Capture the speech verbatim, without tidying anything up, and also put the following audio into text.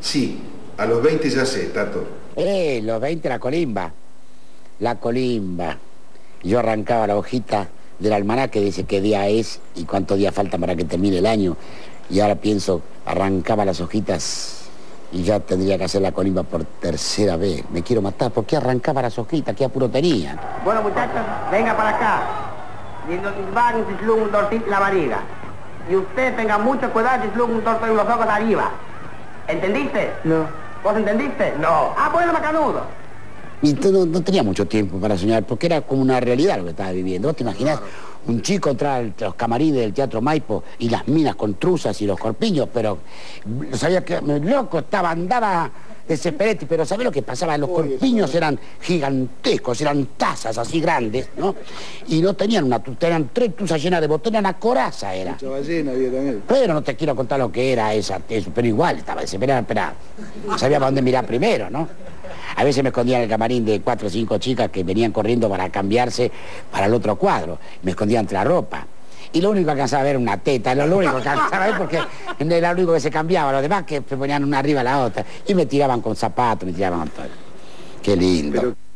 Sí, a los veinte ya sé, Tato. Eh, los veinte la colimba. La colimba. Yo arrancaba la hojita del almanaque, dice qué día es y cuántos días faltan para que termine el año. Y ahora pienso, arrancaba las hojitas y ya tendría que hacer la colimba por tercera vez. Me quiero matar. ¿Por qué arrancaba las hojitas? ¿Qué apuro tenía? Bueno, muchachos, venga para acá. Y nos van si slung un tortito en la barriga. Y usted tenga mucho cuidado si slung un tortito en los ojos de arriba. ¿Entendiste? No. ¿Vos entendiste? No. Ah, bueno, macanudo. Y no, no tenía mucho tiempo para soñar, porque era como una realidad lo que estaba viviendo. ¿Vos te imaginás? Claro. Un chico entrar a los camarines del Teatro Maipo y las minas con truzas y los corpiños, pero sabía que loco estaba, andaba desesperete, pero ¿sabés lo que pasaba? Los corpiños eran gigantescos, eran tazas así grandes, ¿no? Y no tenían una truza, eran tres truzas llenas de botella, una coraza era. Mucha ballena había también. Pero no te quiero contar lo que era esa, eso, pero igual estaba desesperado, pero no sabía para dónde mirar primero, ¿no? A veces me escondía en el camarín de cuatro o cinco chicas que venían corriendo para cambiarse para el otro cuadro. Me escondía entre la ropa. Y lo único que alcanzaba a ver era una teta, era lo único que alcanzaba a ver porque era lo único que se cambiaba. Los demás que se ponían una arriba a la otra. Y me tiraban con zapatos, me tiraban con todo. Qué lindo. Pero...